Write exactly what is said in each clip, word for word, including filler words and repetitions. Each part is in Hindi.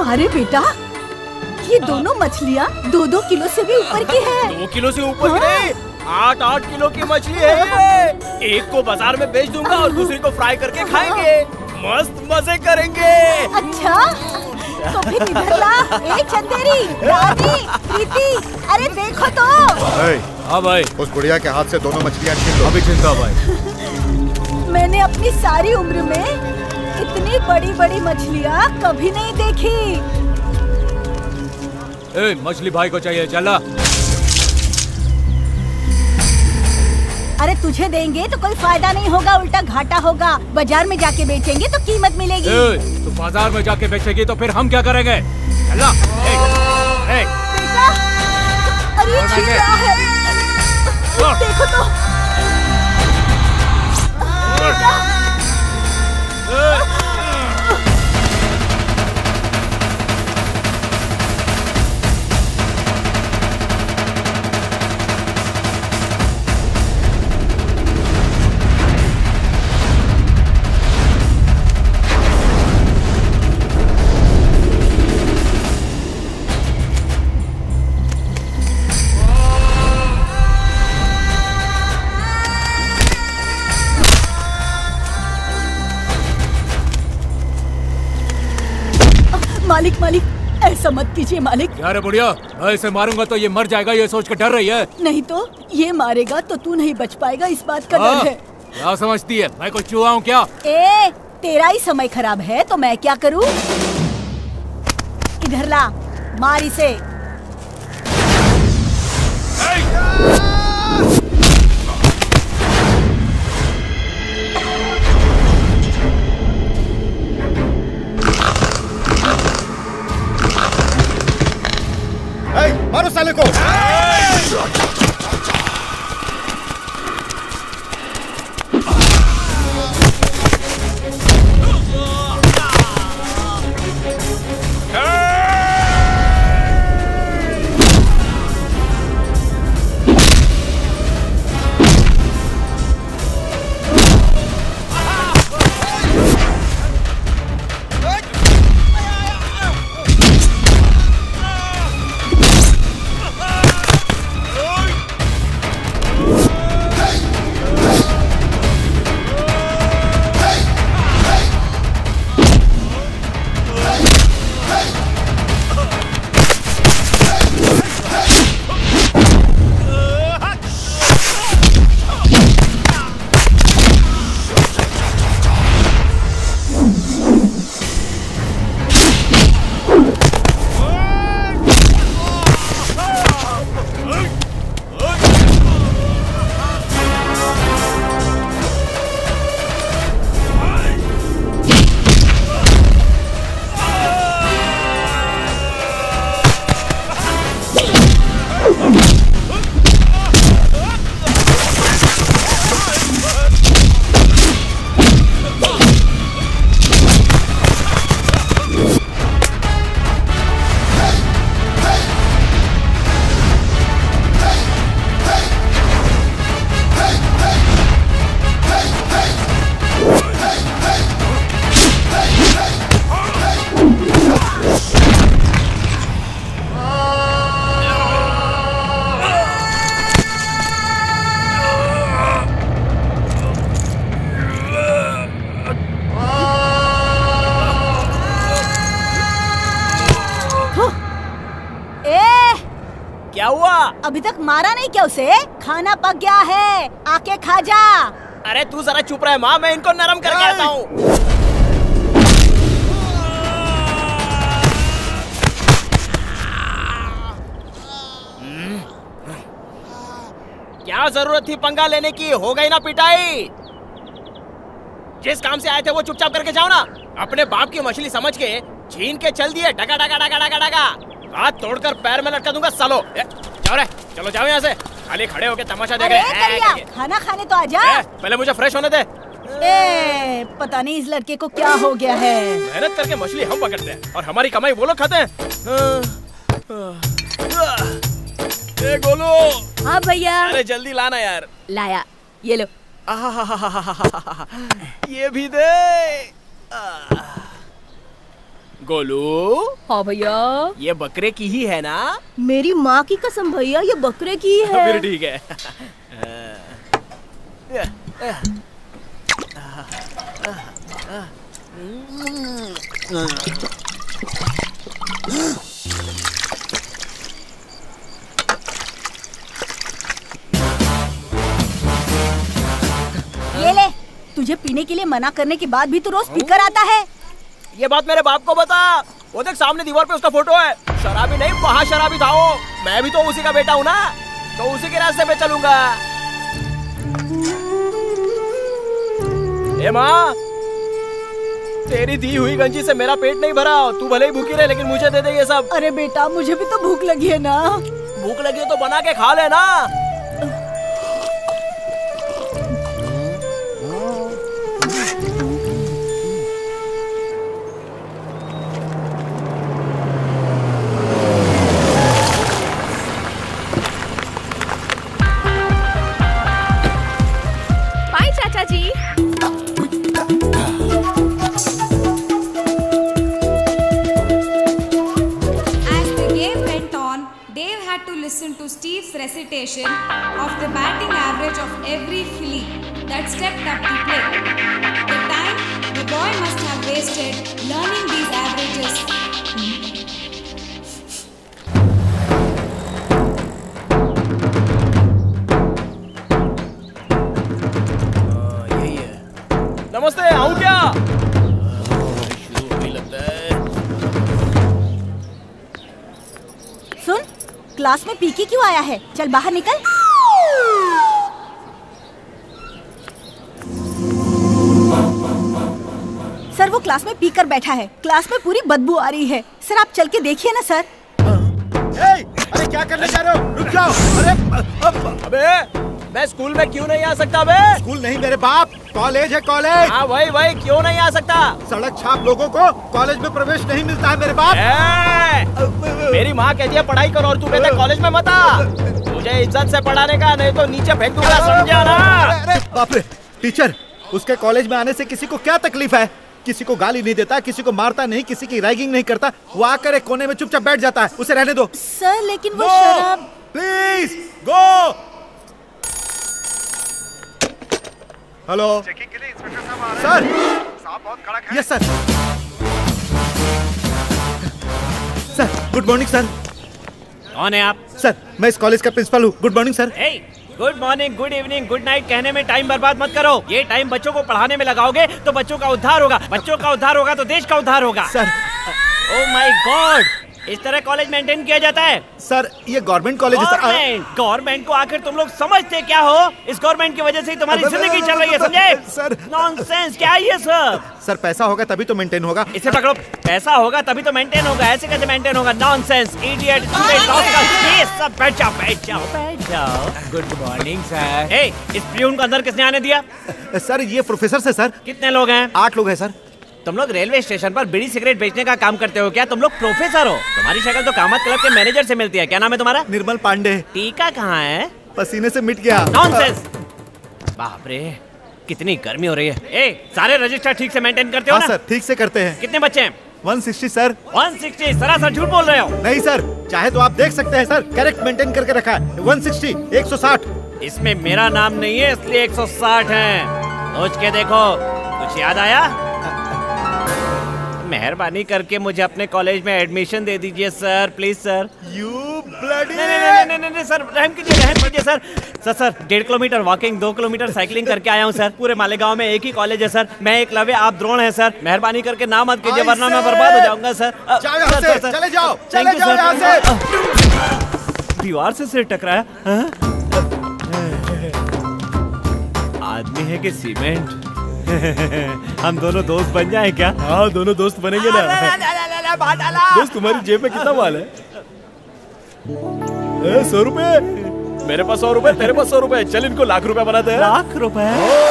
तुम्हारे बेटा, ये दोनों मछलियाँ दो दो किलो से भी ऊपर की है। दो किलो से ऊपर की नहीं, आठ आठ किलो की मछली है। एक को बाजार में बेच दूंगा और दूसरी को फ्राई करके खाएंगे। मस्त मजे करेंगे। अच्छा, तो फिर इधर ला। ए चंदेरी, रानी, प्रीति, अरे देखो तो। हाँ भाई, उस बुढ़िया के हाथ से दोनों मछलियाँ छीन लो। अभी छीनता भाई। मैंने अपनी सारी उम्र में इतनी बड़ी बड़ी मछलियाँ कभी नहीं देखी। ए, मछली भाई को चाहिए, चला। अरे तुझे देंगे तो कोई फायदा नहीं होगा, उल्टा घाटा होगा। बाजार में जाके बेचेंगे तो कीमत मिलेगी। ए, तो बाजार में जाके बेचेगी तो फिर हम क्या करेंगे? चला। ए, ए। बेटा, अरे ये छीन रहा है। देखो तो। बेटा। मालिक मालिक, ऐसा मत कीजिए मालिक। क्या रे बुढ़िया, ऐसे मारूंगा तो ये मर जाएगा, ये सोच के डर रही है? नहीं तो ये मारेगा तो तू नहीं बच पाएगा, इस बात का डर है। क्या समझती है, मैं कोई चूहा हूँ क्या? ए, तेरा ही समय खराब है तो मैं क्या करूँ? इधर ला, मार इसे। मारो साले को। क्या हुआ? अभी तक मारा नहीं क्या उसे? खाना पक गया है, आके खा जा। अरे तू जरा चुप रहे माँ, मैं इनको नरम करके आता हूँ। क्या जरूरत थी पंगा लेने की, हो गई ना पिटाई। जिस काम से आए थे वो चुपचाप करके जाओ ना। अपने बाप की मछली समझ के छीन के चल दिए, डगा डगा डगा डगा डगा। हाथ तोड़कर पैर में लटका दूंगा सालो। जाओ रे, चलो जाओ यहाँ से, खाली खड़े होके तमाशा देख रहे हैं। खाना खाने तो आजा। पहले मुझे फ्रेश होने दे। ए, पता नहीं इस लड़के को क्या हो गया है। मेहनत करके मछली हम पकड़ते हैं और हमारी कमाई वो लोग खाते हैं। ए गोलू। हाँ भैया। अरे जल्दी लाना यार। लाया, ये लो। ये भी दे। गोलू। हाँ भैया। ये बकरे की ही है ना? मेरी माँ की कसम भैया, ये बकरे की है। फिर ठीक है। ये ले, तुझे पीने के लिए मना करने के बाद भी तू रोज पीकर आता है। ये बात मेरे बाप को बता। वो देख सामने दीवार पे उसका फोटो है। शराबी नहीं, वहाँ शराबी था वो। मैं भी तो उसी का बेटा हूँ ना, तो उसी के रास्ते पे चलूंगा। ए माँ, तेरी दी हुई गंजी से मेरा पेट नहीं भरा। तू भले ही भूखी रहे, लेकिन मुझे दे दे ये सब। अरे बेटा, मुझे भी तो भूख लगी है ना। भूख लगी है तो बना के खा लेना। बाय चाचा जी। Listen to Steve's recitation of the batting average of every filly that stepped up to play. The time the boy must have wasted learning these averages. यही है। नमस्ते, आऊं क्या? शुरू होने लगता है। सुन, क्लास में पी के क्यों आया है? चल बाहर निकल। सर, वो क्लास में पीकर बैठा है। क्लास में पूरी बदबू आ रही है। सर, आप चल के देखिए ना सर। ए, अरे क्या करने जा रहे हो? रुक जाओ। अरे अबे, मैं स्कूल में क्यों नहीं आ सकता बे? स्कूल नहीं मेरे बाप, कॉलेज है कॉलेज। हाँ वही वही, क्यों नहीं आ सकता? सड़क छाप लोगों को कॉलेज में प्रवेश नहीं मिलता है मेरे बाप। मेरी माँ कहती है पढ़ाई करो और तू कहता है कॉलेज में मत आ। मुझे इज्जत से पढ़ाने का, नहीं तो नीचे फेंक दूंगा, समझा ना? अरे बाप रे, टीचर, उसके कॉलेज में आने से किसी को क्या तकलीफ है? किसी को गाली नहीं देता, किसी को मारता नहीं, किसी की रैगिंग नहीं करता। वो आकर एक कोने में चुपचाप बैठ जाता है। उसे रहने दो। सर, लेकिन वो शराब। Please go. हेलो चेकिंग के लिए इंस्पेक्टर साहब आ रहे हैं। सर। साहब बहुत कड़क है। Yes sir. Sir, good morning sir. कौन है आप? सर, मैं इस कॉलेज का प्रिंसिपल हूँ। Good morning sir. Good morning, good evening, good night कहने में टाइम बर्बाद मत करो। ये टाइम बच्चों को पढ़ाने में लगाओगे तो बच्चों का उद्धार होगा। बच्चों का उद्धार होगा तो देश का उद्धार होगा। सर, ओह माय गॉड, इस तरह कॉलेज मेंटेन किया जाता है? सर, ये गवर्नमेंट कॉलेज है। गवर्नमेंट गवर्नमेंट को आखिर तुम लोग समझते क्या हो? इस गवर्नमेंट की वजह से ही तुम्हारी जिंदगी चल रही है, समझे? सर, नॉनसेंस, क्या है ये सर? सर, पैसा होगा तभी तो मेंटेन होगा। इसे पकड़ो। पैसा होगा तभी तो मेंटेन होगा, ऐसे कैसे मेंटेन होगा? नॉनसेंस, इडियट, स्टूपिड, रास्कल, ये सब। बैठ जाओ, बैठ जाओ, बैठ जाओ। Good morning sir. ए, इस प्यून को अंदर किसने आने दिया? सर, ये प्रोफेसर से सर। कितने लोग हैं? आठ लोग हैं सर। तुम लोग रेलवे स्टेशन पर बीड़ी सिगरेट बेचने का काम करते हो क्या? तुम लोग प्रोफेसर हो? तुम्हारी शक्ल तो कामत क्लब के मैनेजर से मिलती है। क्या नाम है तुम्हारा? निर्मल पांडे। टीका कहाँ है? पसीने से मिट गया। नॉनसेंस। बाप रे, कितनी गर्मी हो रही है। ए, सारे रजिस्टर ठीक से मेंटेन करते हो हाँ ना? सर, ठीक से करते हैं। कितने बच्चे हैं? एक सौ साठ सर। एक सौ साठ, सरासर झूठ बोल रहे हो। नहीं सर, चाहे तो आप देख सकते हैं सर, करेक्ट मेंटेन करके रखा है। एक सौ साठ, एक सौ साठ। इसमें मेरा नाम नहीं है, इसलिए एक सौ साठ है। सोच के देखो, कुछ याद आया? मेहरबानी करके मुझे अपने कॉलेज में एडमिशन दे दीजिए sir, please sir. You bloody. नहीं नहीं नहीं नहीं सर, रहम कीजिए, रहम कीजिए सर। सर सर डेढ़ किलोमीटर वॉकिंग, दो किलोमीटर साइकिलिंग करके आया हूँ सर। पूरे मालेगांव में एक ही कॉलेज है सर। मैं एक लवे, आप द्रोण है सर। मेहरबानी करके ना मत कीजिए, वरना मैं बर्बाद हो जाऊंगा सर। जाओ यहाँ से, चले जाओ, चले जाओ यहाँ से। दीवार से सिर टकराया। आदमी है कि सीमेंट? हम दोनों दोस्त बन जाए क्या? हाँ, दोनों दोस्त बनेंगे ना। दोस्त, तुम्हारी जेब में कितना माल है? सौ रुपए। मेरे पास सौ रुपए, तेरे पास सौ रुपए। चल इनको लाख रुपए बनाते हैं। लाख रुपए?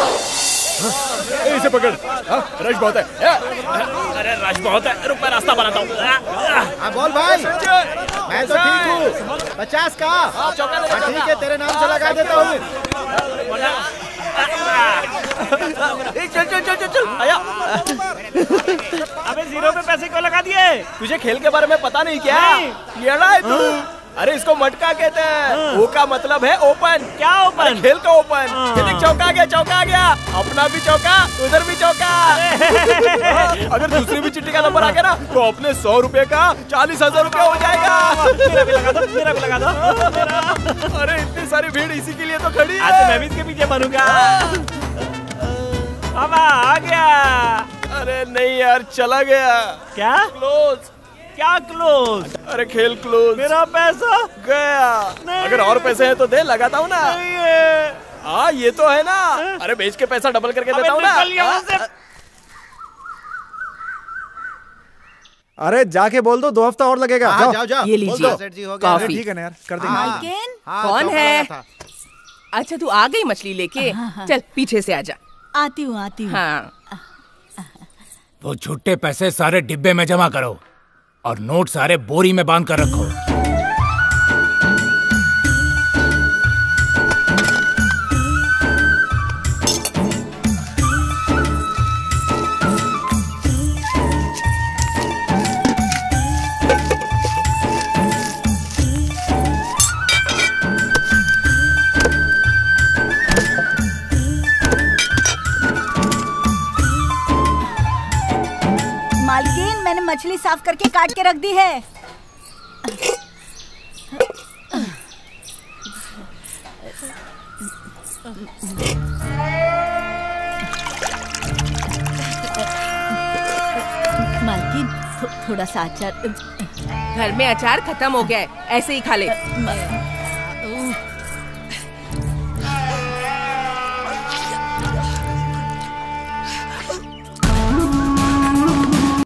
इसे पकड़। हाँ, रश बहुत है। अरे रश बहुत है, रुक मैं रास्ता बनाता हूँ। हाँ बोल भाई, मैं तो ठीक हूँ। पचास का। हाँ ठीक है, तेरे नाम से लगा देता हूँ। चल चल चल चल चल आया। अबे सिरों पे पैसे क्यों लगा दिए? तुझे खेल के बारे में पता नहीं क्या? येड़ा है तू। अरे इसको मटका कहते हैं। ओ का मतलब है ओपन। क्या ओपन? खेल का ओपन। चौका आ गया, चौका आ गया। अपना भी चौका, उधर भी चौका। अगर दूसरी भी चिट्ठी का नंबर आ गया ना तो अपने सौ रुपए का चालीस हजार रुपया हो जाएगा। मेरा भी लगा दो, मेरा भी लगा दो। अरे इतनी सारी भीड़ इसी के लिए तो खड़ी है। आज तो मैं भी इसके पीछे बनूंगा। अब आ गया। अरे नहीं यार, चला गया। क्या? क्लोज। क्या क्लोज? अरे खेल क्लोज। मेरा पैसा गया। अगर और पैसे हैं तो दे, लगाता हूँ ना। नहीं है। हाँ ये तो है ना। अरे बेच के पैसा डबल करके देता हूँ ना। अरे जाके बोल दो, दो हफ्ता और लगेगा। हाँ, जाओ जाओ। ये लीजिए कॉफी। ठीक है ना यार, कर देंगे। मालकिन कौन है? अच्छा तू आ गई मछली लेके? चल पीछे से आजा। आती हूँ आती हूँ। हाँ वो छुट्टे पैसे सारे डिब्बे में जमा करो और नोट सारे बोरी में बांध कर रखो। मालकिन मैंने मछली साफ करके काट के रख दी है। मालकिन थो, थोड़ा सा अचार। घर में अचार खत्म हो गया है, ऐसे ही खा ले।